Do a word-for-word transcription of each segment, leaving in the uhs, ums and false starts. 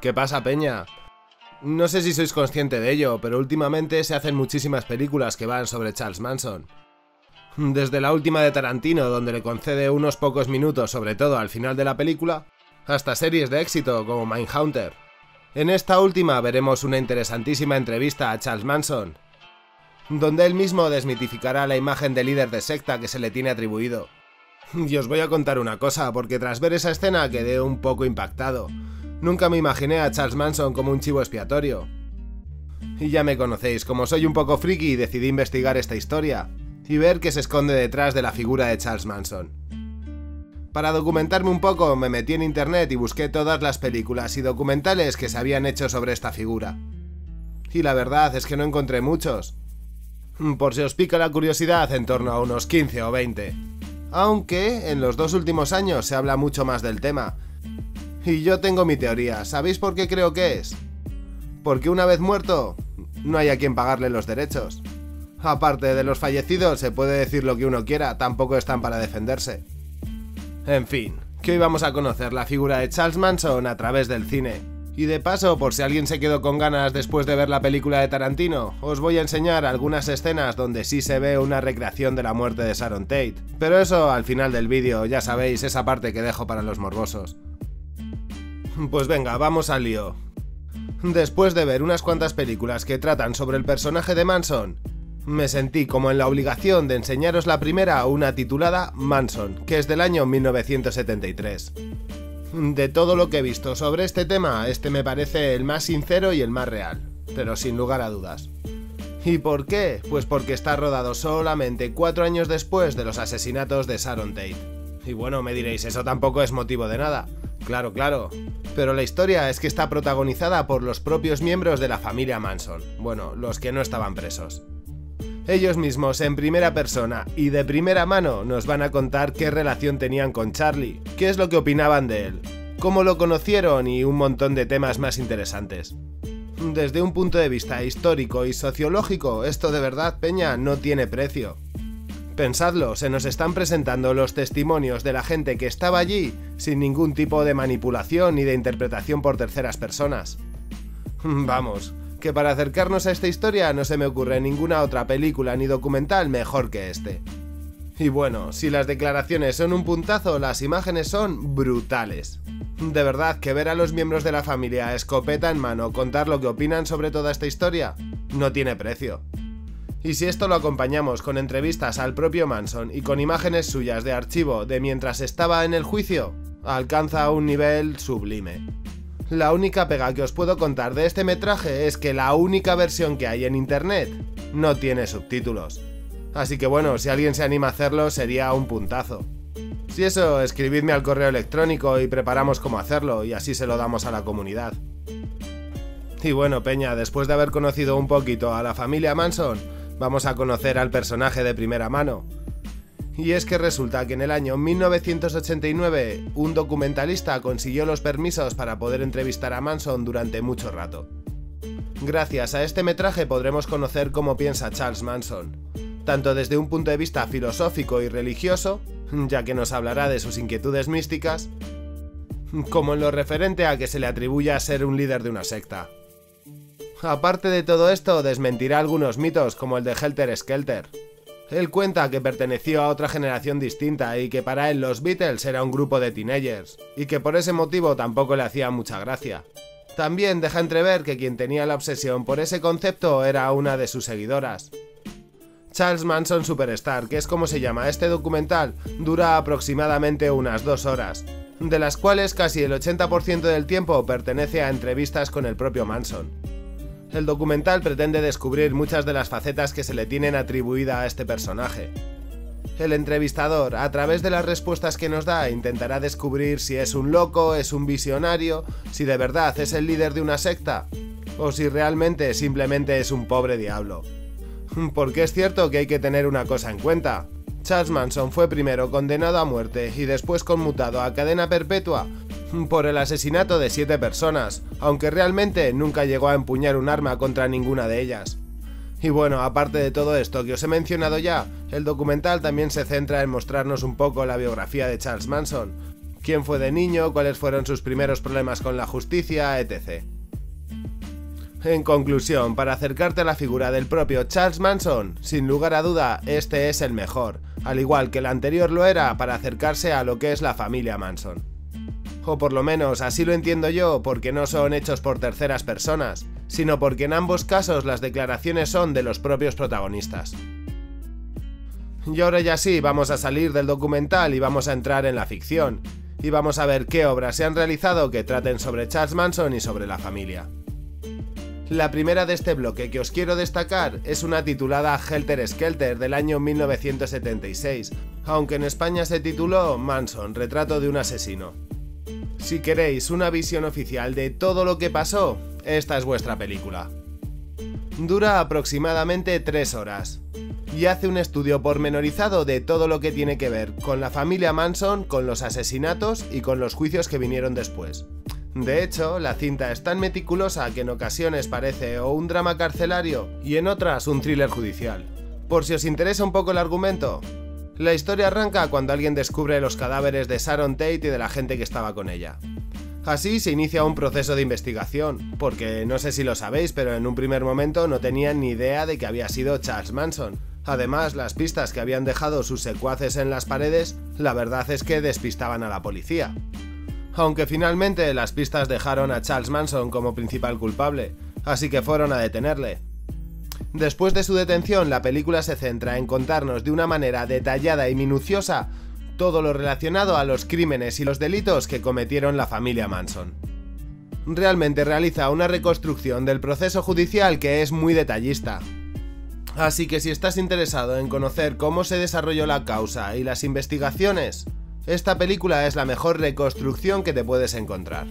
¿Qué pasa, peña? No sé si sois consciente de ello, pero últimamente se hacen muchísimas películas que van sobre Charles Manson. Desde la última de Tarantino, donde le concede unos pocos minutos, sobre todo al final de la película, hasta series de éxito como Mindhunter. En esta última veremos una interesantísima entrevista a Charles Manson, donde él mismo desmitificará la imagen de líder de secta que se le tiene atribuido. Y os voy a contar una cosa, porque tras ver esa escena quedé un poco impactado. Nunca me imaginé a Charles Manson como un chivo expiatorio. Y ya me conocéis, como soy un poco friki, decidí investigar esta historia y ver qué se esconde detrás de la figura de Charles Manson. Para documentarme un poco, me metí en internet y busqué todas las películas y documentales que se habían hecho sobre esta figura. Y la verdad es que no encontré muchos. Por si os pica la curiosidad, en torno a unos quince o veinte. Aunque en los dos últimos años se habla mucho más del tema. Y yo tengo mi teoría, ¿sabéis por qué creo que es? Porque una vez muerto, no hay a quien pagarle los derechos. Aparte de los fallecidos, se puede decir lo que uno quiera, tampoco están para defenderse. En fin, que hoy vamos a conocer la figura de Charles Manson a través del cine. Y de paso, por si alguien se quedó con ganas después de ver la película de Tarantino, os voy a enseñar algunas escenas donde sí se ve una recreación de la muerte de Sharon Tate. Pero eso al final del vídeo, ya sabéis, esa parte que dejo para los morbosos. Pues venga, vamos al lío. Después de ver unas cuantas películas que tratan sobre el personaje de Manson, me sentí como en la obligación de enseñaros la primera, una titulada Manson, que es del año mil novecientos setenta y tres. De todo lo que he visto sobre este tema, este me parece el más sincero y el más real, pero sin lugar a dudas. ¿Y por qué? Pues porque está rodado solamente cuatro años después de los asesinatos de Sharon Tate. Y bueno, me diréis, eso tampoco es motivo de nada. Claro, claro. Pero la historia es que está protagonizada por los propios miembros de la familia Manson. Bueno, los que no estaban presos. Ellos mismos en primera persona y de primera mano nos van a contar qué relación tenían con Charlie, qué es lo que opinaban de él, cómo lo conocieron y un montón de temas más interesantes. Desde un punto de vista histórico y sociológico, esto de verdad, peña, no tiene precio. Pensadlo, se nos están presentando los testimonios de la gente que estaba allí sin ningún tipo de manipulación ni de interpretación por terceras personas. Vamos, que para acercarnos a esta historia no se me ocurre ninguna otra película ni documental mejor que este. Y bueno, si las declaraciones son un puntazo, las imágenes son brutales. De verdad que ver a los miembros de la familia escopeta en mano contar lo que opinan sobre toda esta historia no tiene precio. Y si esto lo acompañamos con entrevistas al propio Manson y con imágenes suyas de archivo de mientras estaba en el juicio, alcanza un nivel sublime. La única pega que os puedo contar de este metraje es que la única versión que hay en internet no tiene subtítulos. Así que bueno, si alguien se anima a hacerlo sería un puntazo. Si eso, escribidme al correo electrónico y preparamos cómo hacerlo y así se lo damos a la comunidad. Y bueno, peña, después de haber conocido un poquito a la familia Manson, vamos a conocer al personaje de primera mano. Y es que resulta que en el año mil novecientos ochenta y nueve, un documentalista consiguió los permisos para poder entrevistar a Manson durante mucho rato. Gracias a este metraje podremos conocer cómo piensa Charles Manson, tanto desde un punto de vista filosófico y religioso, ya que nos hablará de sus inquietudes místicas, como en lo referente a que se le atribuye a ser un líder de una secta. Aparte de todo esto, desmentirá algunos mitos como el de Helter Skelter. Él cuenta que perteneció a otra generación distinta y que para él los Beatles era un grupo de teenagers, y que por ese motivo tampoco le hacía mucha gracia. También deja entrever que quien tenía la obsesión por ese concepto era una de sus seguidoras. Charles Manson Superstar, que es como se llama este documental, dura aproximadamente unas dos horas, de las cuales casi el ochenta por ciento del tiempo pertenece a entrevistas con el propio Manson. El documental pretende descubrir muchas de las facetas que se le tienen atribuida a este personaje. El entrevistador, a través de las respuestas que nos da, intentará descubrir si es un loco, es un visionario, si de verdad es el líder de una secta, o si realmente simplemente es un pobre diablo. Porque es cierto que hay que tener una cosa en cuenta. Charles Manson fue primero condenado a muerte y después conmutado a cadena perpetua por el asesinato de siete personas, aunque realmente nunca llegó a empuñar un arma contra ninguna de ellas. Y bueno, aparte de todo esto que os he mencionado ya, el documental también se centra en mostrarnos un poco la biografía de Charles Manson, quién fue de niño, cuáles fueron sus primeros problemas con la justicia, etcétera. En conclusión, para acercarte a la figura del propio Charles Manson, sin lugar a duda, este es el mejor, al igual que el anterior lo era para acercarse a lo que es la familia Manson. O por lo menos así lo entiendo yo, porque no son hechos por terceras personas, sino porque en ambos casos las declaraciones son de los propios protagonistas. Y ahora ya sí, vamos a salir del documental y vamos a entrar en la ficción, y vamos a ver qué obras se han realizado que traten sobre Charles Manson y sobre la familia. La primera de este bloque que os quiero destacar es una titulada Helter Skelter del año mil novecientos setenta y seis, aunque en España se tituló Manson, retrato de un asesino. Si queréis una visión oficial de todo lo que pasó, esta es vuestra película. Dura aproximadamente tres horas, y hace un estudio pormenorizado de todo lo que tiene que ver con la familia Manson, con los asesinatos y con los juicios que vinieron después. De hecho, la cinta es tan meticulosa que en ocasiones parece o un drama carcelario y en otras un thriller judicial. Por si os interesa un poco el argumento, la historia arranca cuando alguien descubre los cadáveres de Sharon Tate y de la gente que estaba con ella. Así se inicia un proceso de investigación, porque no sé si lo sabéis, pero en un primer momento no tenían ni idea de que había sido Charles Manson. Además, las pistas que habían dejado sus secuaces en las paredes, la verdad es que despistaban a la policía. Aunque finalmente las pistas dejaron a Charles Manson como principal culpable, así que fueron a detenerle. Después de su detención, la película se centra en contarnos de una manera detallada y minuciosa todo lo relacionado a los crímenes y los delitos que cometieron la familia Manson. Realmente realiza una reconstrucción del proceso judicial que es muy detallista. Así que si estás interesado en conocer cómo se desarrolló la causa y las investigaciones, esta película es la mejor reconstrucción que te puedes encontrar.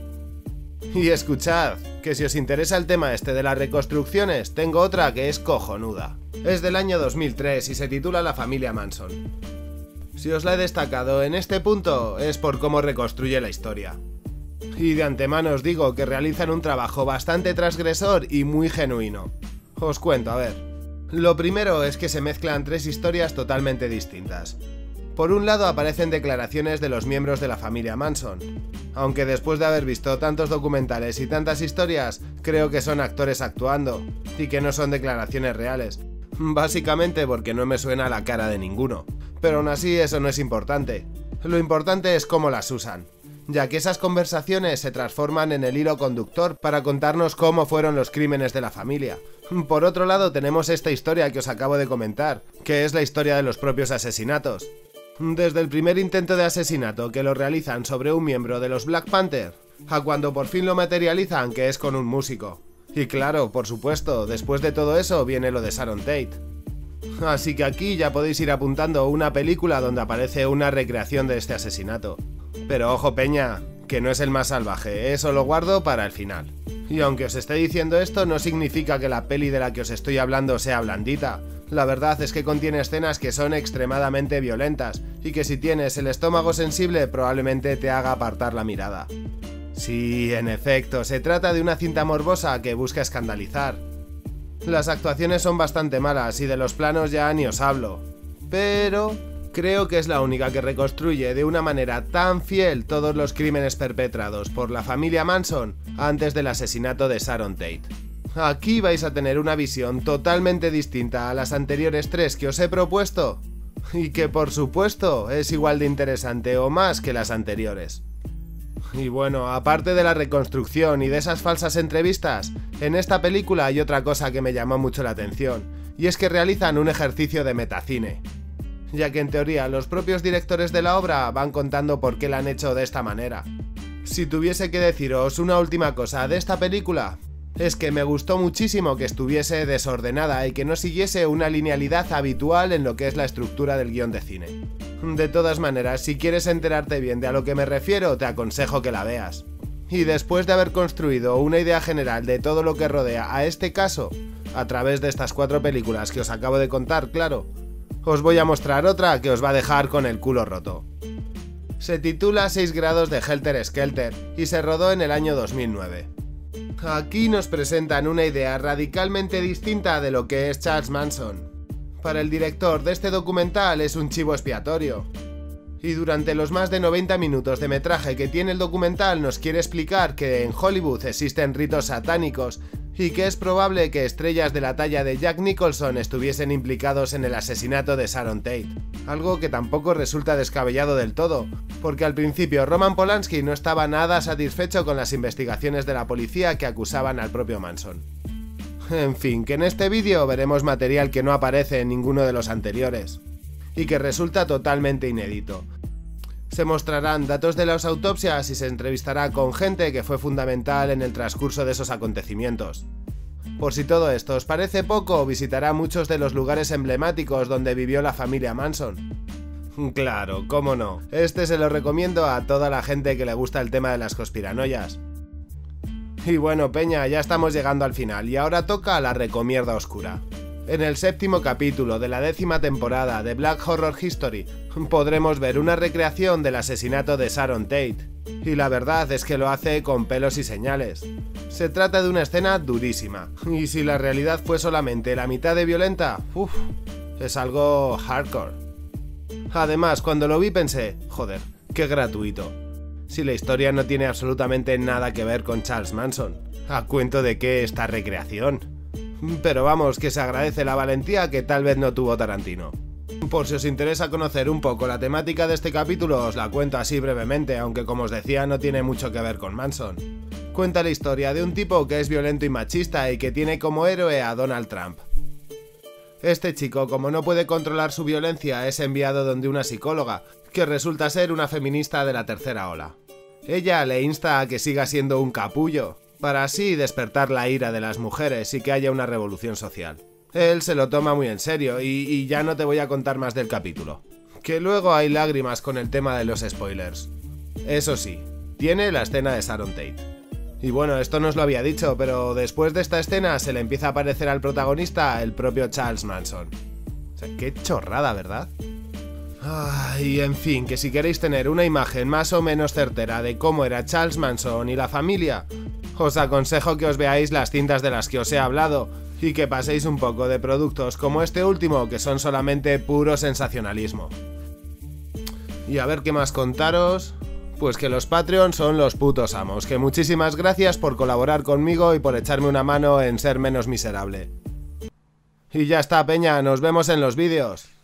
Y escuchad, que si os interesa el tema este de las reconstrucciones, tengo otra que es cojonuda. Es del año dos mil tres y se titula La familia Manson. Si os la he destacado en este punto es por cómo reconstruye la historia. Y de antemano os digo que realizan un trabajo bastante transgresor y muy genuino. Os cuento, a ver. Lo primero es que se mezclan tres historias totalmente distintas. Por un lado aparecen declaraciones de los miembros de la familia Manson, aunque después de haber visto tantos documentales y tantas historias, creo que son actores actuando, y que no son declaraciones reales, básicamente porque no me suena la cara de ninguno, pero aún así eso no es importante, lo importante es cómo las usan, ya que esas conversaciones se transforman en el hilo conductor para contarnos cómo fueron los crímenes de la familia. Por otro lado tenemos esta historia que os acabo de comentar, que es la historia de los propios asesinatos. Desde el primer intento de asesinato que lo realizan sobre un miembro de los Black Panther, a cuando por fin lo materializan, que es con un músico. Y claro, por supuesto, después de todo eso viene lo de Sharon Tate. Así que aquí ya podéis ir apuntando una película donde aparece una recreación de este asesinato. Pero ojo peña, que no es el más salvaje, eso lo guardo para el final. Y aunque os esté diciendo esto, no significa que la peli de la que os estoy hablando sea blandita. La verdad es que contiene escenas que son extremadamente violentas, y que si tienes el estómago sensible probablemente te haga apartar la mirada. Sí, en efecto, se trata de una cinta morbosa que busca escandalizar. Las actuaciones son bastante malas y de los planos ya ni os hablo, pero creo que es la única que reconstruye de una manera tan fiel todos los crímenes perpetrados por la familia Manson antes del asesinato de Sharon Tate. Aquí vais a tener una visión totalmente distinta a las anteriores tres que os he propuesto, y que por supuesto es igual de interesante o más que las anteriores. Y bueno, aparte de la reconstrucción y de esas falsas entrevistas, en esta película hay otra cosa que me llamó mucho la atención, y es que realizan un ejercicio de metacine, ya que en teoría los propios directores de la obra van contando por qué la han hecho de esta manera. Si tuviese que deciros una última cosa de esta película, es que me gustó muchísimo que estuviese desordenada y que no siguiese una linealidad habitual en lo que es la estructura del guión de cine. De todas maneras, si quieres enterarte bien de a lo que me refiero, te aconsejo que la veas. Y después de haber construido una idea general de todo lo que rodea a este caso, a través de estas cuatro películas que os acabo de contar, claro, os voy a mostrar otra que os va a dejar con el culo roto. Se titula seis grados de Helter Skelter y se rodó en el año dos mil nueve. Aquí nos presentan una idea radicalmente distinta de lo que es Charles Manson. Para el director de este documental es un chivo expiatorio. Y durante los más de noventa minutos de metraje que tiene el documental nos quiere explicar que en Hollywood existen ritos satánicos y que es probable que estrellas de la talla de Jack Nicholson estuviesen implicados en el asesinato de Sharon Tate. Algo que tampoco resulta descabellado del todo, porque al principio Roman Polanski no estaba nada satisfecho con las investigaciones de la policía que acusaban al propio Manson. En fin, que en este vídeo veremos material que no aparece en ninguno de los anteriores, y que resulta totalmente inédito. Se mostrarán datos de las autopsias y se entrevistará con gente que fue fundamental en el transcurso de esos acontecimientos. Por si todo esto os parece poco, visitará muchos de los lugares emblemáticos donde vivió la familia Manson. Claro, cómo no, este se lo recomiendo a toda la gente que le gusta el tema de las conspiranoias. Y bueno, peña, ya estamos llegando al final y ahora toca la recomierda oscura. En el séptimo capítulo de la décima temporada de Black Horror History podremos ver una recreación del asesinato de Sharon Tate, y la verdad es que lo hace con pelos y señales. Se trata de una escena durísima, y si la realidad fue solamente la mitad de violenta, uff, es algo hardcore. Además, cuando lo vi pensé, joder, qué gratuito. Si la historia no tiene absolutamente nada que ver con Charles Manson, ¿a cuento de qué esta recreación? Pero vamos, que se agradece la valentía que tal vez no tuvo Tarantino. Por si os interesa conocer un poco la temática de este capítulo, os la cuento así brevemente, aunque como os decía no tiene mucho que ver con Manson. Cuenta la historia de un tipo que es violento y machista y que tiene como héroe a Donald Trump. Este chico, como no puede controlar su violencia, es enviado donde una psicóloga, que resulta ser una feminista de la tercera ola. Ella le insta a que siga siendo un capullo, para así despertar la ira de las mujeres y que haya una revolución social. Él se lo toma muy en serio y, y ya no te voy a contar más del capítulo. Que luego hay lágrimas con el tema de los spoilers. Eso sí, tiene la escena de Sharon Tate. Y bueno, esto no os lo había dicho, pero después de esta escena se le empieza a aparecer al protagonista el propio Charles Manson. O sea, qué chorrada, ¿verdad? Y en fin, que si queréis tener una imagen más o menos certera de cómo era Charles Manson y la familia, os aconsejo que os veáis las cintas de las que os he hablado y que paséis un poco de productos como este último, que son solamente puro sensacionalismo. Y a ver qué más contaros. Pues que los Patreons son los putos amos, que muchísimas gracias por colaborar conmigo y por echarme una mano en ser menos miserable. Y ya está, peña, nos vemos en los vídeos.